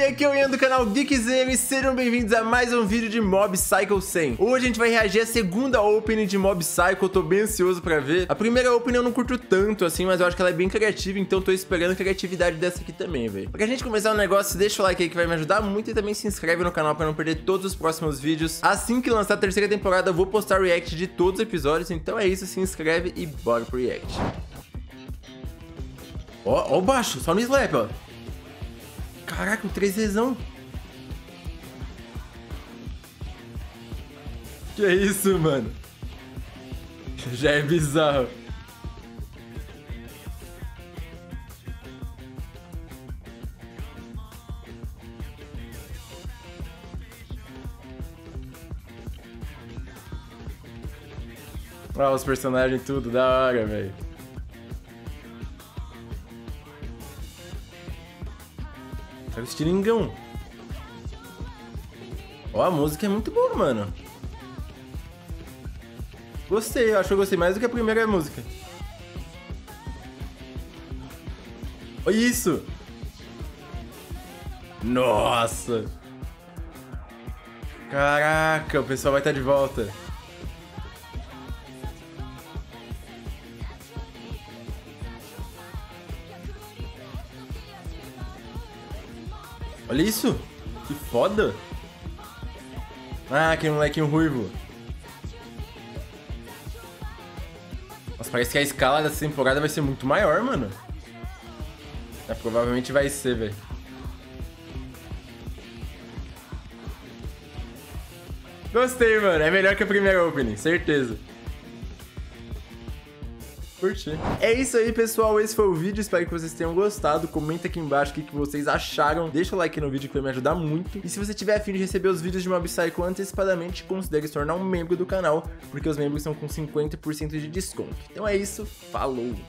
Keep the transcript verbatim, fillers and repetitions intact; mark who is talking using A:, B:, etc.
A: aqui é o Ian do canal Geekzera e sejam bem-vindos a mais um vídeo de Mob Psycho cem. Hoje a gente vai reagir à segunda opening de Mob Psycho, eu tô bem ansioso pra ver. A primeira opening eu não curto tanto assim, mas eu acho que ela é bem criativa, então tô esperando a criatividade dessa aqui também, velho. Pra gente começar o negócio, deixa o like aí que vai me ajudar muito e também se inscreve no canal pra não perder todos os próximos vídeos. Assim que lançar a terceira temporada, eu vou postar react de todos os episódios, então é isso, se inscreve e bora pro react. Ó, ó o baixo, só no slap, ó. Caraca, o três Dzão. Que isso, mano? Já é bizarro. Olha os personagens tudo, da hora, velho. Tá o estilingão. Ó, a música é muito boa, mano. Gostei, eu acho que eu gostei mais do que a primeira música. Olha isso! Nossa! Caraca, o pessoal vai estar de volta. Olha isso! Que foda! Ah, aquele molequinho ruivo. Nossa, parece que a escala dessa temporada vai ser muito maior, mano. É, provavelmente vai ser, velho. Gostei, mano. É melhor que a primeira opening, certeza. Curti. É isso aí, pessoal. Esse foi o vídeo. Espero que vocês tenham gostado. Comenta aqui embaixo o que, que vocês acharam. Deixa o like no vídeo que vai me ajudar muito. E se você tiver a fim de receber os vídeos de Mob Psycho antecipadamente, considere se tornar um membro do canal, porque os membros estão com cinquenta por cento de desconto. Então é isso. Falou!